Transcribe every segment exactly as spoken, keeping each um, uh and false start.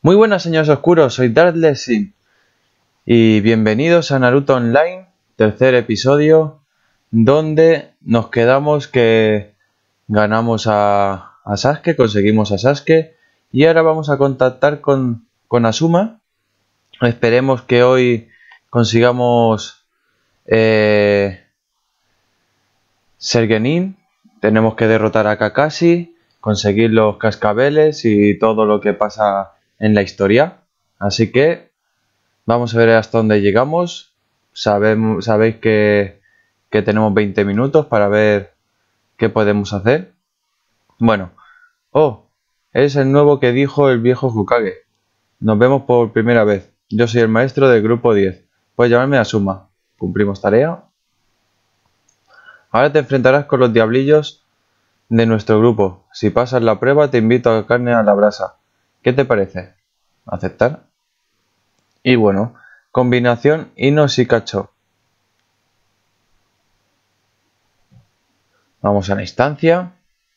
Muy buenas, señores oscuros, soy Darkles Sim y bienvenidos a Naruto Online, tercer episodio, donde nos quedamos que ganamos a, a Sasuke, conseguimos a Sasuke y ahora vamos a contactar con, con Asuma. Esperemos que hoy consigamos eh, ser Genin. Tenemos que derrotar a Kakashi, conseguir los cascabeles y todo lo que pasa en la historia. Así que vamos a ver hasta dónde llegamos. Sabemos, sabéis que, que tenemos veinte minutos para ver qué podemos hacer. Bueno, oh, es el nuevo que dijo el viejo Hokage. Nos vemos por primera vez. Yo soy el maestro del grupo diez. Puedes llamarme Asuma. Cumplimos tarea. Ahora te enfrentarás con los diablillos de nuestro grupo. Si pasas la prueba te invito a carne a la brasa. ¿Qué te parece? ¿Aceptar? Y bueno, combinación Ino Shikacho. Vamos a la instancia.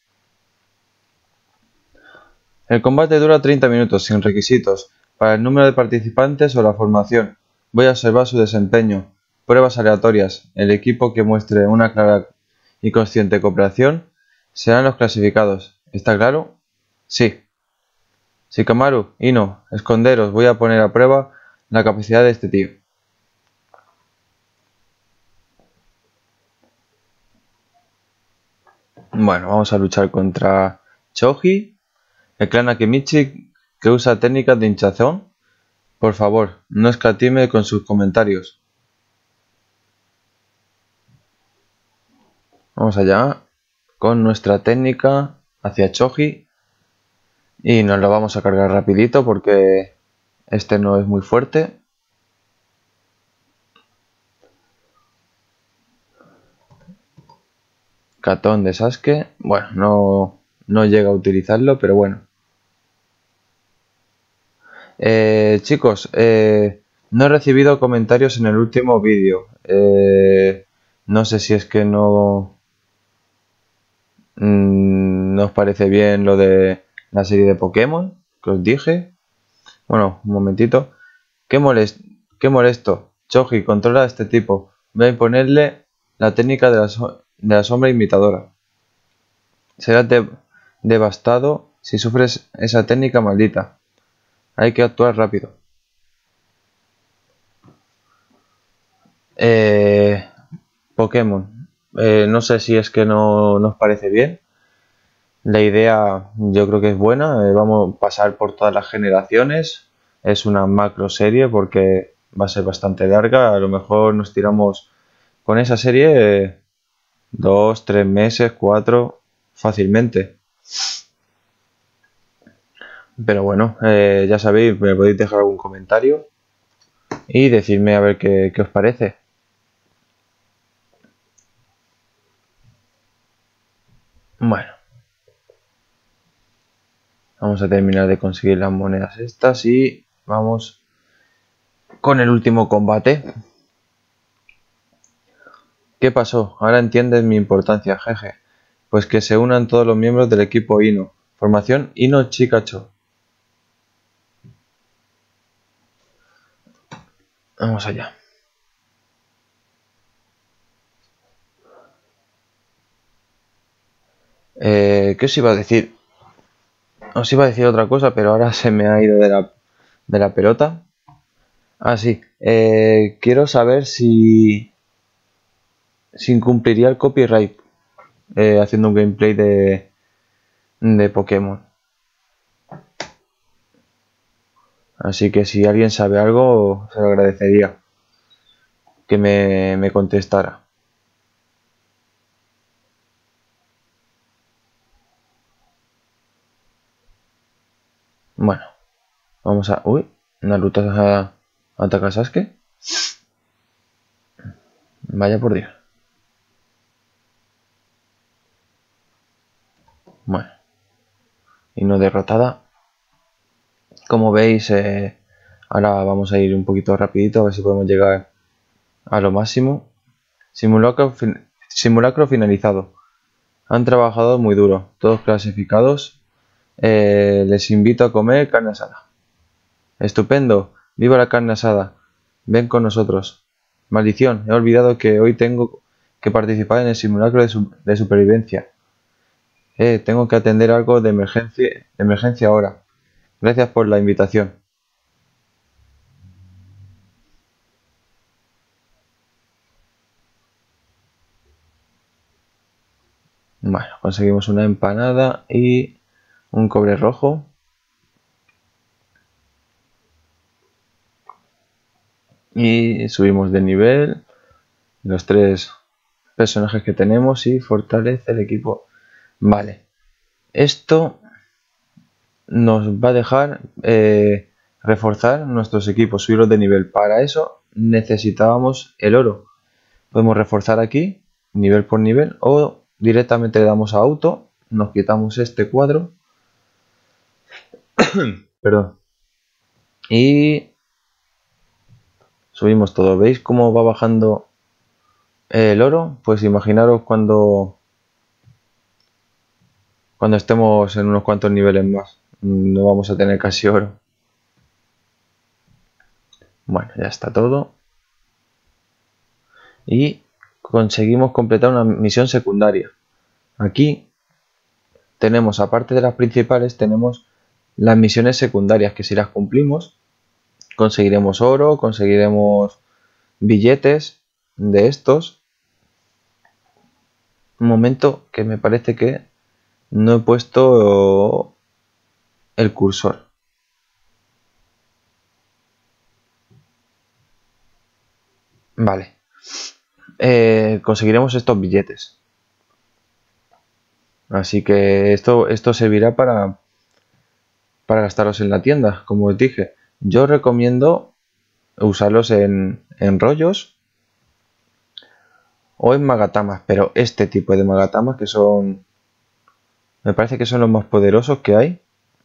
El combate dura treinta minutos sin requisitos para el número de participantes o la formación. Voy a observar su desempeño. Pruebas aleatorias. El equipo que muestre una clara y consciente cooperación serán los clasificados. ¿Está claro? Sí. Shikamaru, Ino, esconderos. Voy a poner a prueba la capacidad de este tío. Bueno, vamos a luchar contra Choji, el clan Akimichi, que usa técnicas de hinchazón. Por favor, no escatime con sus comentarios. Vamos allá con nuestra técnica hacia Choji y nos lo vamos a cargar rapidito porque este no es muy fuerte. Catón de Sasuke. Bueno, no, no llega a utilizarlo, pero bueno. Eh, chicos, eh, no he recibido comentarios en el último vídeo. Eh, no sé si es que no... Mm, ¿no os parece bien lo de la serie de Pokémon que os dije? Bueno, un momentito. ¿Qué, molest qué molesto? Choji, controla a este tipo. Voy a imponerle la técnica de la, so de la sombra imitadora. Serás de devastado si sufres esa técnica maldita. Hay que actuar rápido. Eh, Pokémon. Eh, no sé si es que no nos parece bien. La idea yo creo que es buena. Eh, vamos a pasar por todas las generaciones. Es una macro serie porque va a ser bastante larga. A lo mejor nos tiramos con esa serie eh, dos, tres meses, cuatro, fácilmente. Pero bueno, eh, ya sabéis, me podéis dejar algún comentario y decirme a ver qué, qué os parece. Bueno, vamos a terminar de conseguir las monedas estas y vamos con el último combate. ¿Qué pasó? Ahora entiendes mi importancia, jeje. Pues que se unan todos los miembros del equipo Ino. Formación Ino Shikacho. Vamos allá. Eh, ¿Qué os iba a decir? Os iba a decir otra cosa, pero ahora se me ha ido de la, de la pelota. Ah, sí. Eh, quiero saber si... si incumpliría el copyright eh, haciendo un gameplay de, de Pokémon. Así que si alguien sabe algo, se lo agradecería que me, me contestara. Bueno, vamos a... Uy, Naruto a, ataca a Sasuke. Vaya por Dios. Bueno, y no derrotada. Como veis, eh, ahora vamos a ir un poquito rapidito a ver si podemos llegar a lo máximo. Simulacro, fin simulacro finalizado. Han trabajado muy duro, todos clasificados. Eh, les invito a comer carne asada. Estupendo. Viva la carne asada. Ven con nosotros. Maldición, he olvidado que hoy tengo que participar en el simulacro de, su- de supervivencia. Eh, tengo que atender algo de emergencia, de emergencia ahora. Gracias por la invitación. Bueno, conseguimos una empanada y un cobre rojo. Y subimos de nivel los tres personajes que tenemos y fortalece el equipo. Vale, esto nos va a dejar eh, reforzar nuestros equipos, subirlos de nivel. Para eso necesitábamos el oro. Podemos reforzar aquí, nivel por nivel, o directamente le damos a auto, nos quitamos este cuadro, perdón, y subimos todo. ¿Veis cómo va bajando el oro? Pues imaginaros cuando cuando estemos en unos cuantos niveles más. No vamos a tener casi oro. Bueno, ya está todo. Y conseguimos completar una misión secundaria. Aquí tenemos, aparte de las principales, tenemos las misiones secundarias, que si las cumplimos conseguiremos oro, conseguiremos billetes de estos. Un momento, que me parece que no he puesto el cursor. Vale. Eh, conseguiremos estos billetes. Así que esto, esto servirá para, para gastarlos en la tienda, como os dije. Yo recomiendo usarlos en, en rollos o en magatamas, pero este tipo de magatamas que son... Me parece que son los más poderosos que hay.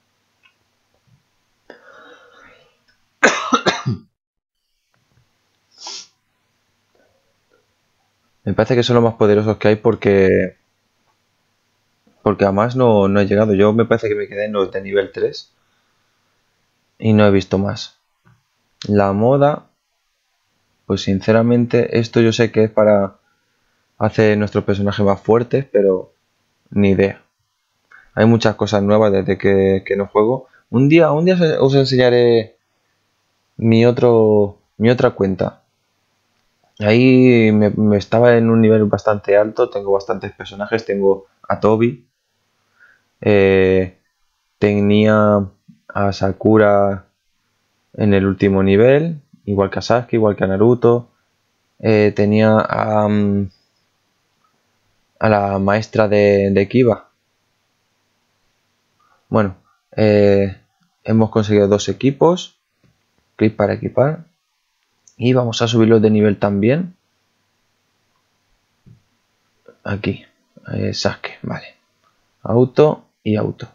Me parece que son los más poderosos que hay porque... Porque además no, no he llegado. Yo me parece que me quedé en los de nivel tres. Y no he visto más. La moda... Pues sinceramente esto yo sé que es para hacer nuestros personajes más fuertes, pero ni idea. Hay muchas cosas nuevas desde que, que no juego. Un día, un día os enseñaré mi otro, mi otra cuenta. Ahí me, me estaba en un nivel bastante alto. Tengo bastantes personajes. Tengo a Toby. Eh, tenía a Sakura en el último nivel. Igual que a Sasuke, igual que a Naruto. Eh, tenía a, mm, a la maestra de, de Kiba. Bueno, eh, hemos conseguido dos equipos. Clic para equipar. Y vamos a subirlos de nivel también. Aquí. Eh, Sasuke, vale. Auto y auto.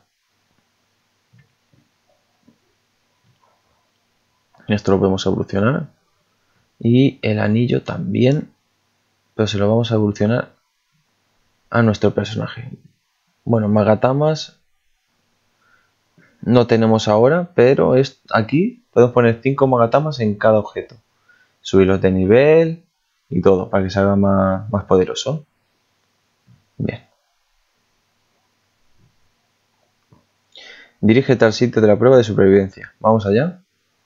Esto lo podemos evolucionar. Y el anillo también. Pero se lo vamos a evolucionar a nuestro personaje. Bueno, magatamas no tenemos ahora, pero es, aquí podemos poner cinco magatamas en cada objeto. Subirlos de nivel y todo, para que se haga más, más poderoso. Bien. Dirígete al sitio de la prueba de supervivencia. Vamos allá.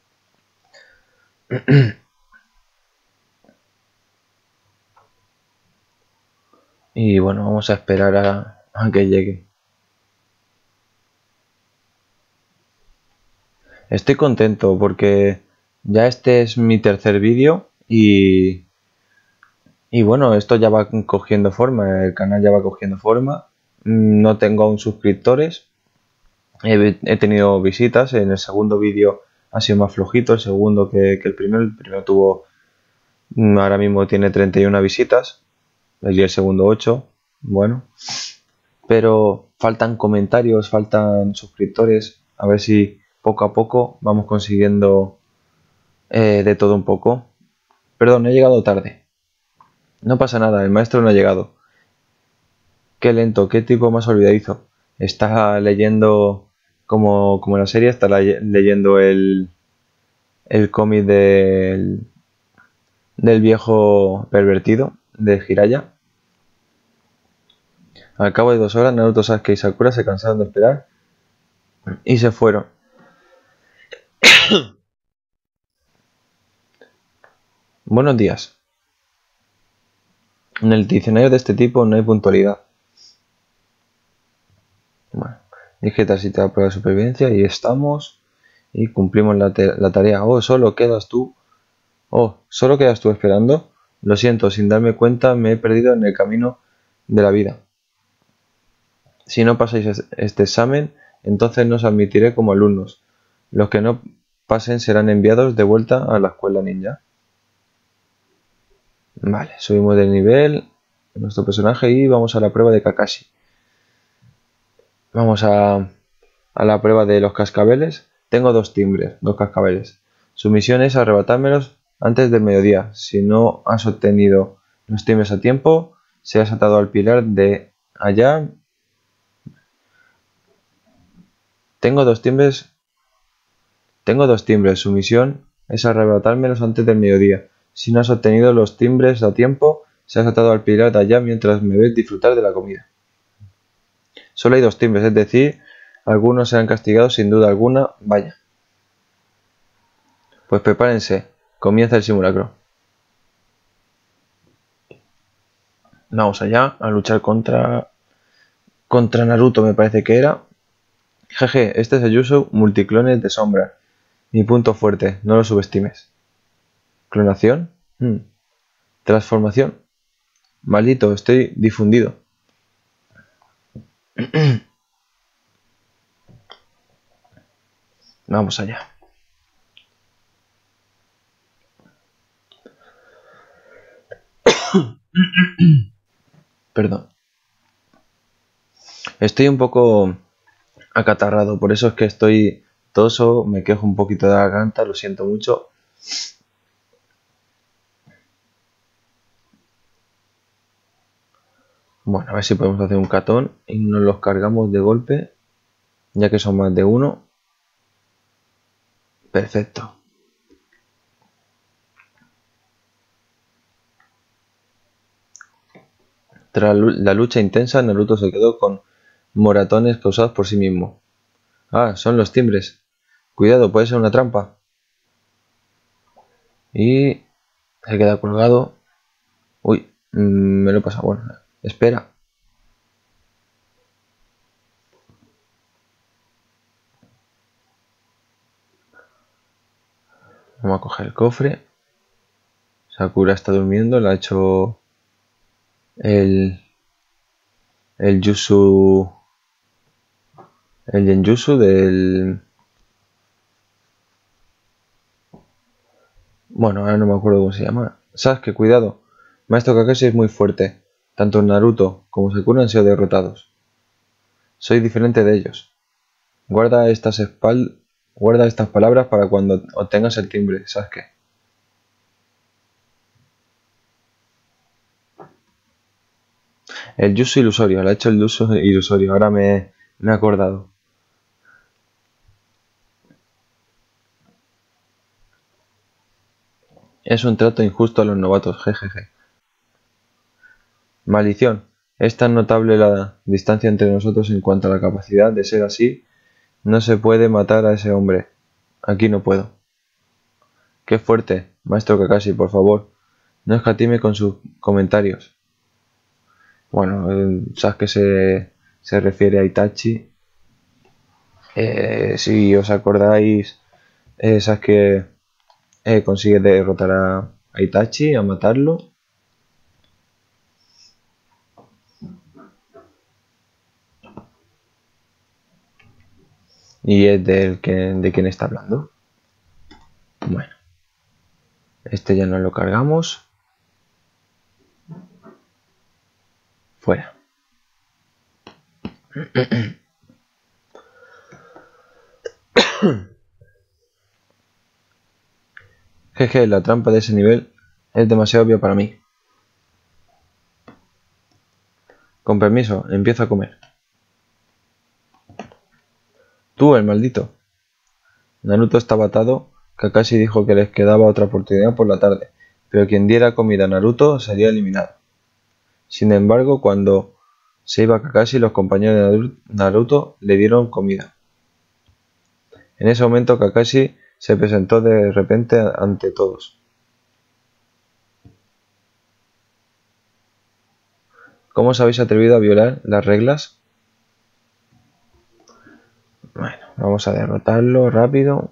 Y bueno, vamos a esperar a, a que llegue. Estoy contento porque ya este es mi tercer vídeo y, y bueno, esto ya va cogiendo forma, el canal ya va cogiendo forma. No tengo aún suscriptores, he, he tenido visitas. En el segundo vídeo ha sido más flojito, el segundo que, que el primero. El primero tuvo, ahora mismo tiene treinta y una visitas, y el segundo ocho. Bueno, pero faltan comentarios, faltan suscriptores, a ver si poco a poco vamos consiguiendo eh, de todo un poco. Perdón, he llegado tarde. No pasa nada, el maestro no ha llegado. Qué lento, qué tipo más olvidadizo. Está leyendo, como, como en la serie, está leyendo el, el cómic del, del viejo pervertido de Jiraiya. Al cabo de dos horas, Naruto, Sasuke y Sakura se cansaron de esperar y se fueron. Buenos días. En el diccionario de este tipo no hay puntualidad. Bueno, digita si te da prueba de supervivencia y estamos y cumplimos la, la tarea. Oh, solo quedas tú. Oh, solo quedas tú esperando. Lo siento, sin darme cuenta me he perdido en el camino de la vida. Si no pasáis este examen, entonces no os admitiré como alumnos. Los que no pasen serán enviados de vuelta a la escuela ninja. Vale, subimos de nivel nuestro personaje y vamos a la prueba de Kakashi. Vamos a, a la prueba de los cascabeles. Tengo dos timbres, dos cascabeles. Su misión es arrebatármelos antes del mediodía. Si no has obtenido los timbres a tiempo, serás atado al pilar de allá. Tengo dos timbres. Tengo dos timbres. Su misión es arrebatármelos antes del mediodía. Si no has obtenido los timbres a tiempo, serás atado al pilar de allá mientras me ves disfrutar de la comida. Solo hay dos timbres, es decir, algunos serán castigados sin duda alguna. Vaya. Pues prepárense. Comienza el simulacro. Vamos allá a luchar contra contra Naruto, me parece que era. Jeje, este es el Jutsu multiclones de sombra. Mi punto fuerte, no lo subestimes. ¿Clonación? Hmm. ¿Transformación? Maldito, estoy difundido. Vamos allá. Perdón. Estoy un poco acatarrado, por eso es que estoy toso, me quejo un poquito de la garganta, lo siento mucho. Bueno, a ver si podemos hacer un catón y nos los cargamos de golpe, ya que son más de uno. Perfecto. Tras la lucha intensa, Naruto se quedó con moratones causados por sí mismo. Ah, son los timbres. Cuidado, puede ser una trampa. Y se queda colgado. Uy, me lo he pasado. Bueno, espera. Vamos a coger el cofre. Sakura está durmiendo, le ha hecho el el jutsu el genjutsu del bueno, ahora no me acuerdo cómo se llama. Sasuke, cuidado. Maestro Kakashi es muy fuerte. Tanto Naruto como Sakura han sido derrotados. Soy diferente de ellos. Guarda estas espal guarda estas palabras para cuando obtengas el timbre, Sasuke. El jutsu ilusorio, le ha hecho el jutsu ilusorio, ahora me, me he acordado. Es un trato injusto a los novatos, jejeje. Maldición, es tan notable la distancia entre nosotros en cuanto a la capacidad de ser así. No se puede matar a ese hombre. Aquí no puedo. Qué fuerte, maestro Kakashi, por favor. No escatime con sus comentarios. Bueno, sabes que se, se refiere a Itachi. Eh, si os acordáis, eh, sabes que eh, consigue derrotar a, a Itachi, a matarlo. Y es del que, de quien está hablando. Bueno, este ya no lo cargamos. Fuera. Jeje, la trampa de ese nivel es demasiado obvia para mí. Con permiso, empiezo a comer. Tú, el maldito. Naruto estaba atado Kakashi dijo que les quedaba otra oportunidad por la tarde, pero quien diera comida a Naruto sería eliminado. Sin embargo, cuando se iba Kakashi, los compañeros de Naruto le dieron comida. En ese momento Kakashi se presentó de repente ante todos. ¿Cómo os habéis atrevido a violar las reglas? Bueno, vamos a derrotarlo rápido.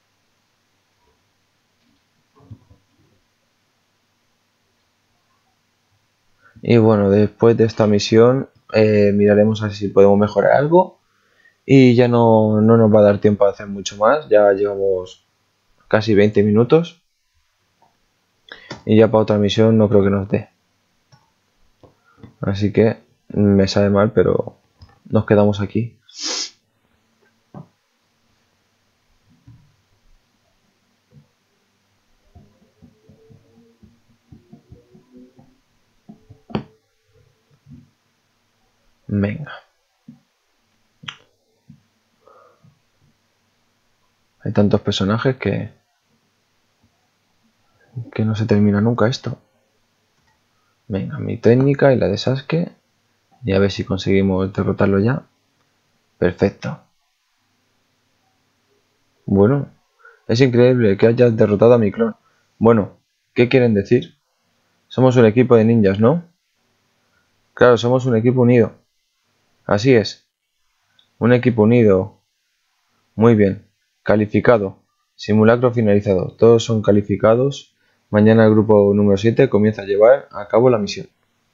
Y bueno, después de esta misión eh, miraremos a ver si podemos mejorar algo. Y ya no, no nos va a dar tiempo a hacer mucho más. Ya llevamos casi veinte minutos. Y ya para otra misión no creo que nos dé. Así que me sabe mal, pero nos quedamos aquí. Venga. Hay tantos personajes que... que no se termina nunca esto. Venga, mi técnica y la de Sasuke. Y a ver si conseguimos derrotarlo ya. Perfecto. Bueno, es increíble que hayas derrotado a mi clon. Bueno, ¿qué quieren decir? Somos un equipo de ninjas, ¿no? Claro, somos un equipo unido. Así es. Un equipo unido. Muy bien. Calificado. Simulacro finalizado. Todos son calificados. Mañana el grupo número siete comienza a llevar a cabo la misión.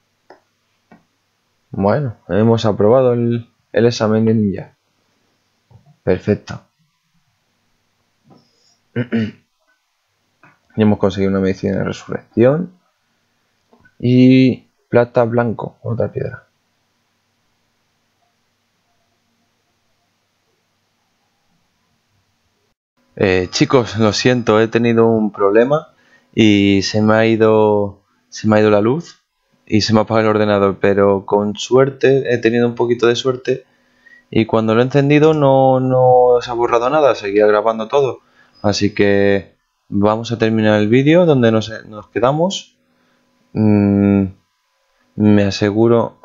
Bueno, hemos aprobado el, el examen de ninja. Perfecto. Y hemos conseguido una medicina de resurrección. Y plata blanco, otra piedra. Eh, chicos, lo siento, he tenido un problema y se me ha ido, se me ha ido la luz y se me ha apagado el ordenador, pero con suerte, he tenido un poquito de suerte y cuando lo he encendido no, no se ha borrado nada, seguía grabando todo. Así que vamos a terminar el vídeo donde nos, nos quedamos. Mm, me aseguro...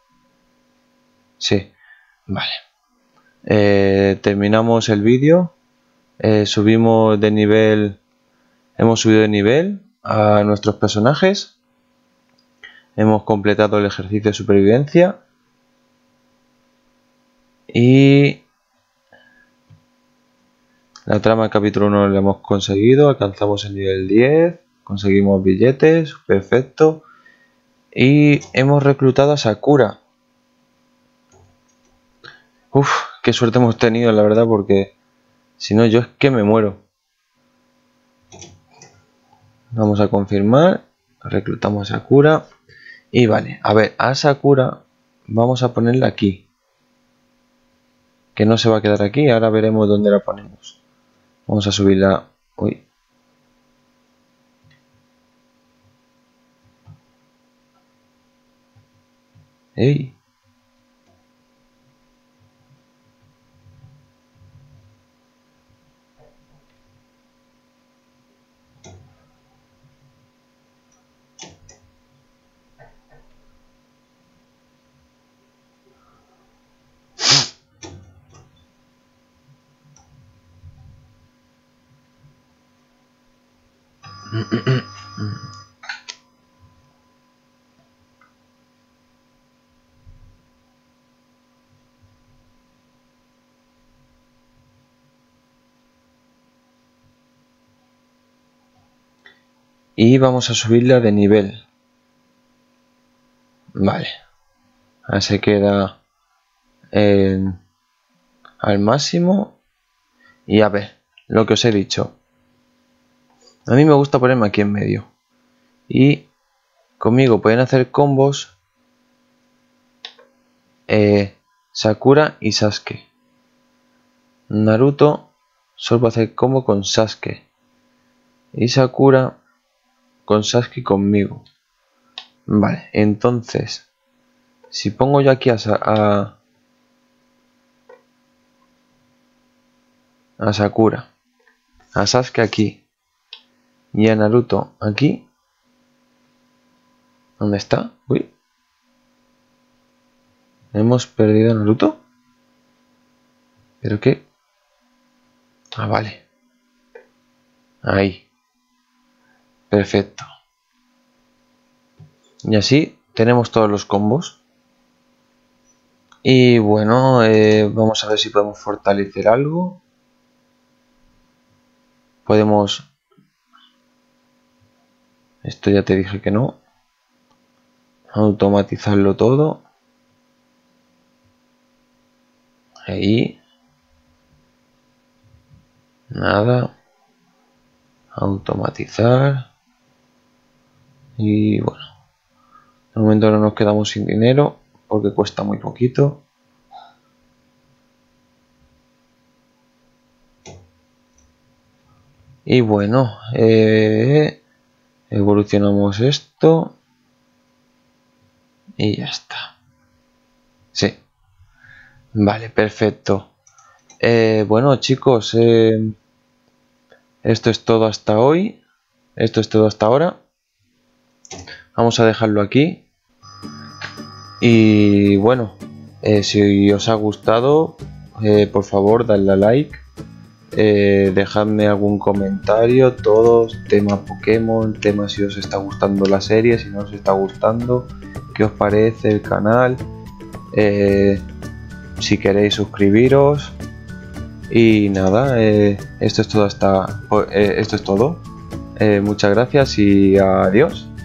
Sí, vale. Eh, terminamos el vídeo. Eh, subimos de nivel, hemos subido de nivel a nuestros personajes, hemos completado el ejercicio de supervivencia y la trama del capítulo uno la hemos conseguido, alcanzamos el nivel diez, conseguimos billetes, perfecto, y hemos reclutado a Sakura. Uf, qué suerte hemos tenido, la verdad, porque si no yo es que me muero. Vamos a confirmar, reclutamos a Sakura y vale, a ver, a Sakura vamos a ponerla aquí, que no se va a quedar aquí, ahora veremos dónde la ponemos. Vamos a subirla, uy, ¡ey! Y vamos a subirla de nivel. Vale. Ahora se queda en, al máximo. Y a ver, lo que os he dicho. A mí me gusta ponerme aquí en medio. Y conmigo pueden hacer combos eh, Sakura y Sasuke. Naruto solo va a hacer combo con Sasuke. Y Sakura con Sasuke conmigo. Vale, entonces si pongo yo aquí a, a, a Sakura a Sasuke aquí y a Naruto aquí. ¿Dónde está? Uy. ¿Hemos perdido a Naruto? ¿Pero qué? Ah, vale. Ahí. Perfecto. Y así tenemos todos los combos. Y bueno, eh, vamos a ver si podemos fortalecer algo. Podemos... Esto ya te dije que no. Automatizarlo todo. Ahí. Nada. Automatizar. Y bueno. De momento no nos quedamos sin dinero porque cuesta muy poquito. Y bueno, eh, evolucionamos esto. Y ya está. Sí. Vale, perfecto. Eh, bueno, chicos, eh, esto es todo hasta hoy. Esto es todo hasta ahora. Vamos a dejarlo aquí. Y bueno, eh, si os ha gustado, eh, por favor, dadle a like. Eh, dejadme algún comentario, todos, tema Pokémon, tema si os está gustando la serie, si no os está gustando, qué os parece el canal, eh, si queréis suscribiros. Y nada, eh, esto es todo hasta eh, esto es todo. Eh, muchas gracias y adiós.